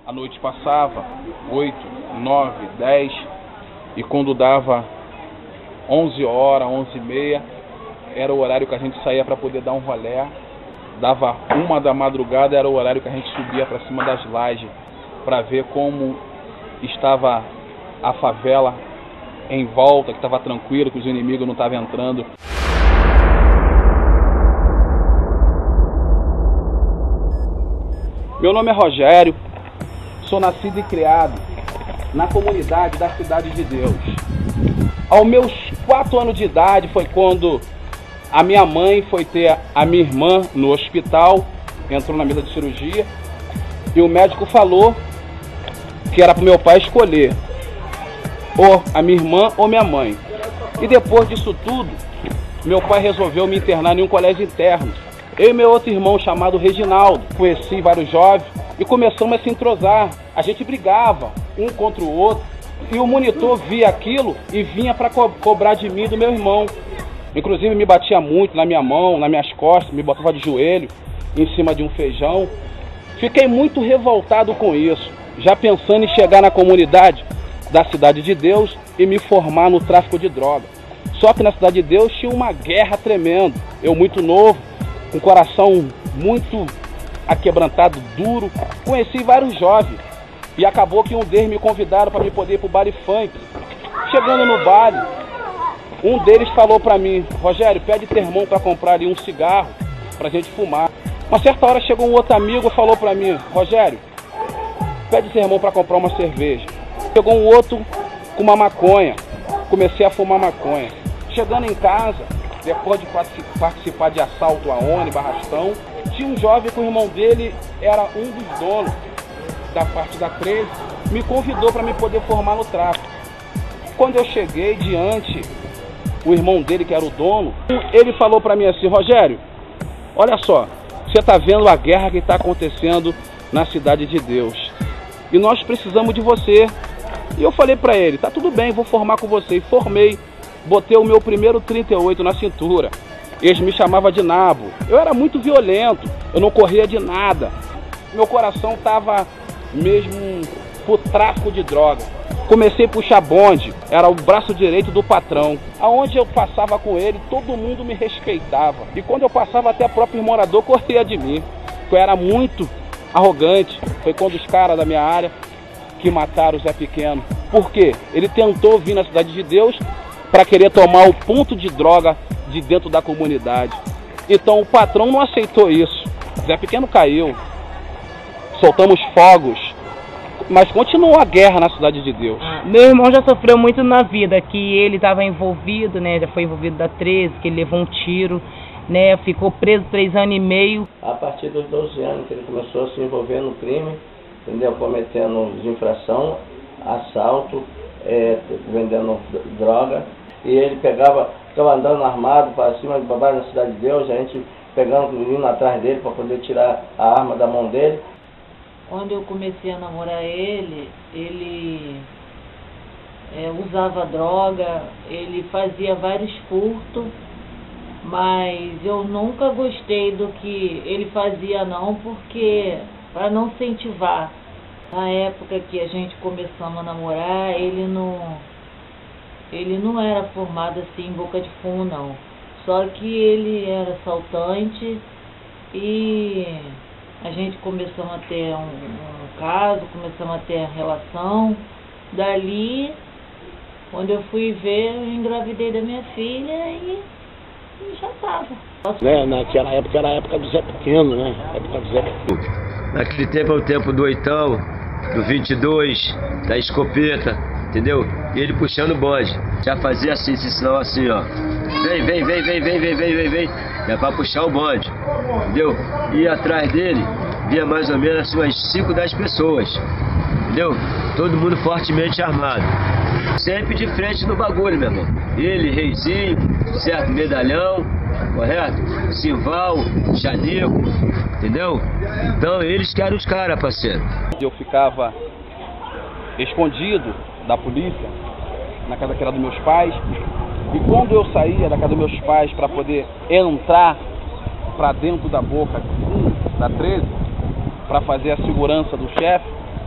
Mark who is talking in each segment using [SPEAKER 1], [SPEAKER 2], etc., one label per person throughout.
[SPEAKER 1] A noite passava, 8, 9, 10, e quando dava 11 horas, 11h30, era o horário que a gente saía para poder dar um rolé. Dava 1 da madrugada, era o horário que a gente subia para cima das lajes para ver como estava a favela em volta, que estava tranquilo, que os inimigos não estavam entrando. Meu nome é Rogério, sou nascido e criado na comunidade da Cidade de Deus. Aos meus 4 anos de idade foi quando a minha mãe foi ter a minha irmã no hospital, entrou na mesa de cirurgia, e o médico falou que era para o meu pai escolher ou a minha irmã ou minha mãe. E depois disso tudo, meu pai resolveu me internar em um colégio interno. Eu e meu outro irmão chamado Reginaldo, conheci vários jovens e começamos a se entrosar. A gente brigava um contra o outro e o monitor via aquilo e vinha para cobrar de mim e do meu irmão. Inclusive me batia muito na minha mão, nas minhas costas, me botava de joelho em cima de um feijão. Fiquei muito revoltado com isso, já pensando em chegar na comunidade da Cidade de Deus e me formar no tráfico de droga. Só que na Cidade de Deus tinha uma guerra tremenda. Eu muito novo, com o coração muito aquebrantado, duro, conheci vários jovens. E acabou que um deles me convidaram para me poder ir para o baile funk. Chegando no baile, um deles falou para mim: Rogério, pede teu irmão para comprar ali um cigarro para a gente fumar. Uma certa hora chegou um outro amigo e falou para mim: Rogério, pede teu irmão para comprar uma cerveja. Chegou um outro com uma maconha. Comecei a fumar maconha. Chegando em casa, depois de participar de assalto a ônibus, arrastão, tinha um jovem que o irmão dele era um dos donos da parte da 13, me convidou para me poder formar no tráfico. Quando eu cheguei diante, o irmão dele, que era o dono, ele falou para mim assim: Rogério, olha só, você está vendo a guerra que está acontecendo na Cidade de Deus e nós precisamos de você. E eu falei para ele: tá tudo bem, vou formar com você. E formei, botei o meu primeiro 38 na cintura. Eles me chamavam de nabo. Eu era muito violento, eu não corria de nada. Meu coração estava mesmo pro tráfico de droga. Comecei a puxar bonde, era o braço direito do patrão. Aonde eu passava com ele, todo mundo me respeitava. E quando eu passava, até o próprio morador corria de mim. Eu era muito arrogante. Foi quando os caras da minha área que mataram o Zé Pequeno. Por quê? Ele tentou vir na Cidade de Deus para querer tomar o ponto de droga de dentro da comunidade. Então o patrão não aceitou isso. Zé Pequeno caiu. Soltamos fogos. Mas continuou a guerra na Cidade de Deus.
[SPEAKER 2] Meu irmão já sofreu muito na vida, que ele estava envolvido, né? Já foi envolvido da 13, que ele levou um tiro, né? Ficou preso 3 anos e meio.
[SPEAKER 3] A partir dos 12 anos que ele começou a se envolver no crime, entendeu? Cometendo infração, assalto, vendendo droga. E ele ficava andando armado para cima de babado na Cidade de Deus, a gente pegando o menino atrás dele para poder tirar a arma da mão dele.
[SPEAKER 4] Quando eu comecei a namorar ele, ele usava droga, ele fazia vários furtos, mas eu nunca gostei do que ele fazia não, porque para não incentivar. Na época que a gente começamos a namorar, ele não era formado assim em boca de fumo não. Só que ele era assaltante e a gente começou a ter um caso, começamos a ter relação. Dali, quando eu fui ver, eu engravidei da minha filha e já estava.
[SPEAKER 5] Naquela época era a época do Zé Pequeno, né? Época do Zé Pequeno.
[SPEAKER 6] Naquele tempo é o tempo do 8ão, do 22, da escopeta, entendeu? E ele puxando o bonde. Já fazia assim, sinal assim, ó. Vem. É pra puxar o bonde, entendeu? E atrás dele via mais ou menos umas 5, 10 pessoas, entendeu? Todo mundo fortemente armado. Sempre de frente no bagulho, meu irmão. Ele, Reizinho, certo? Medalhão, correto? Simval, Chanico, entendeu? Então eles que eram os caras, parceiro.
[SPEAKER 1] Eu ficava escondido da polícia na casa que era dos meus pais. E quando eu saía da casa dos meus pais para poder entrar para dentro da boca da 13, para fazer a segurança do chefe,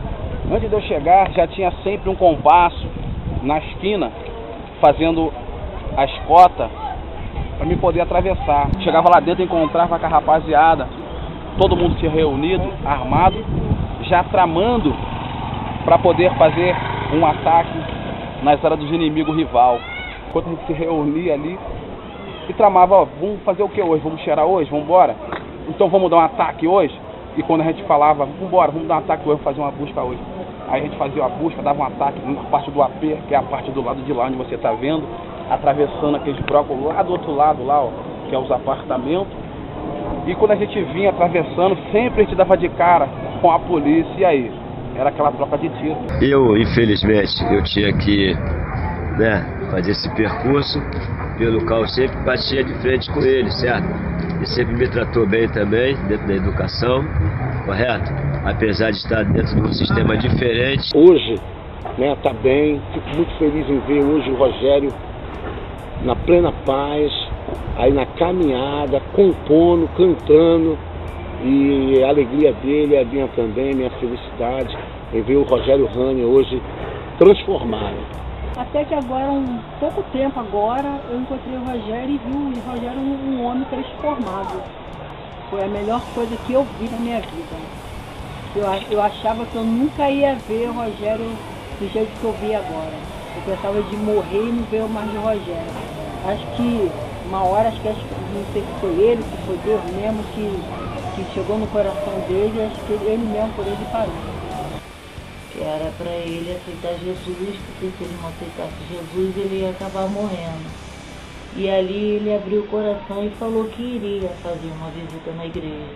[SPEAKER 1] Antes de eu chegar, já tinha sempre um compasso na esquina, fazendo as cotas para me poder atravessar. Chegava lá dentro, encontrava com a rapaziada, todo mundo se reunido, armado, já tramando para poder fazer um ataque nas áreas dos inimigos rival. Enquanto a gente se reunia ali e tramava, ó, vamos fazer o que hoje? Vamos cheirar hoje? Vamos embora? Então vamos dar um ataque hoje? E quando a gente falava, vamos embora, vamos dar um ataque hoje, fazer uma busca hoje. Aí a gente fazia a busca, dava um ataque na parte do AP, que é a parte do lado de lá onde você está vendo, atravessando aqueles blocos lá do outro lado, lá, ó, que é os apartamentos. E quando a gente vinha atravessando, sempre a gente dava de cara com a polícia, e aí? Era aquela troca de tiro.
[SPEAKER 6] Eu, infelizmente, eu tinha que, fazer esse percurso, pelo qual eu sempre batia de frente com ele, certo? Ele sempre me tratou bem também, dentro da educação, correto? Apesar de estar dentro de um sistema diferente.
[SPEAKER 5] Hoje, tá bem, fico muito feliz em ver hoje o Rogério na plena paz, aí na caminhada, compondo, cantando, e a alegria dele é minha também, minha felicidade em ver o Rogério Rani hoje transformado.
[SPEAKER 7] Até que agora, um pouco tempo agora, eu encontrei o Rogério e vi o Rogério um homem transformado. Foi a melhor coisa que eu vi na minha vida. Eu achava que eu nunca ia ver o Rogério do jeito que eu vi agora. Eu pensava de morrer e não ver mais o Rogério. Acho que uma hora, não sei se foi ele, se foi Deus mesmo que chegou no coração dele, acho que ele mesmo por ele parou.
[SPEAKER 4] Que era para ele aceitar Jesus, porque se ele não aceitasse Jesus, ele ia acabar morrendo. E ali ele abriu o coração e falou que iria fazer uma visita na igreja.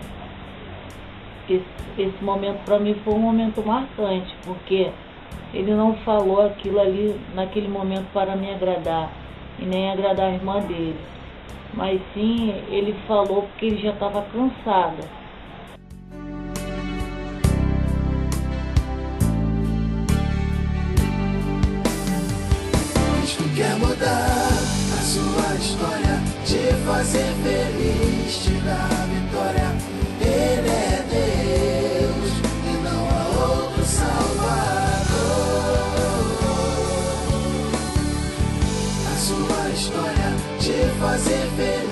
[SPEAKER 4] Esse momento para mim foi um momento marcante, porque ele não falou aquilo ali naquele momento para me agradar, e nem agradar a irmã dele. Mas sim, ele falou porque ele já estava cansado.
[SPEAKER 8] Quer mudar a sua história, te fazer feliz, te dar vitória. Ele é Deus e não há outro Salvador. A sua história, te fazer feliz.